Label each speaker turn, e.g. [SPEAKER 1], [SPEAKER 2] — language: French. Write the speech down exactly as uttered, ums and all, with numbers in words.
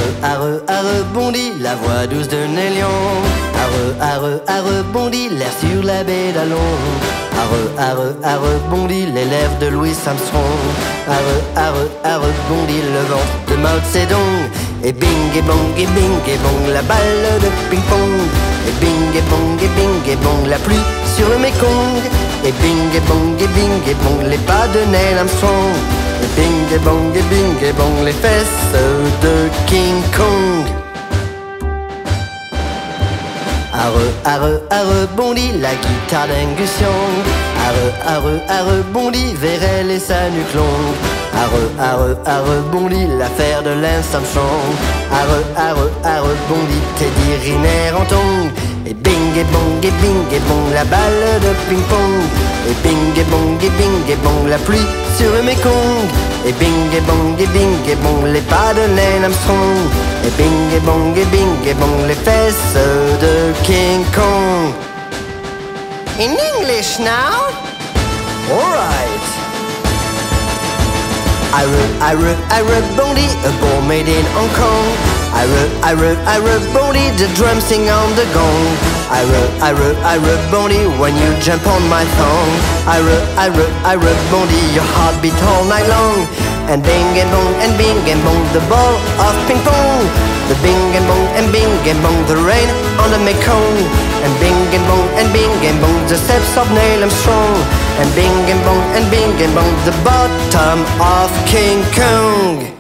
[SPEAKER 1] arre, arre, bondit la voix douce de Nélion. Arre, arre, arre, bondit l'air sur la baie d'Alon. Arre, arre, arre, bondit les lèvres de Louis Armstrong. Arre, arre, arre, bondit le ventre de Mao Zedong. Et bing et bong et bing et bong la balle de ping-pong. Et bing et bong et bing et bong la pluie sur le Mekong. Et bing et bong et bing et bong les pas de Neil Armstrong. Et bing et bong et bing et bong les fesses de King Kong. Arre, arre, arre, bondit la guitare d'Angus Young. Arre, arre, arre, bondit Vérel et sa nuque longue. Arre, arre, arre, bondit l'affaire de Lance Armstrong. Arre, arre, arre, bondit Teddy Riner en tongs. Et bing et bong et bing et bong la balle de ping-pong. Et bing et bong et bing et bong la pluie sur le Mekong. Et bing et bong et bing et bong les pas de Neil Armstrong. Et bing et bong et bing et bong les fesses de King Kong. In English now? Alright. Arre, arre, arre, bondit, a ball made in Hong Kong. Arre, arre, arre, bondit, the drum sing on the gong. Arre, arre, arre, bondit, when you jump on my thong. Arre, arre, arre, bondit, your heart beat all night long. And bing and bong and bing and bong, the ball of ping pong. The bing and bong and bing and bong, the rain on the Mekong. And bing and bong and bing and bong, the steps of Neil Armstrong. And bing and bong and bing and bong, the bottom of King Kong.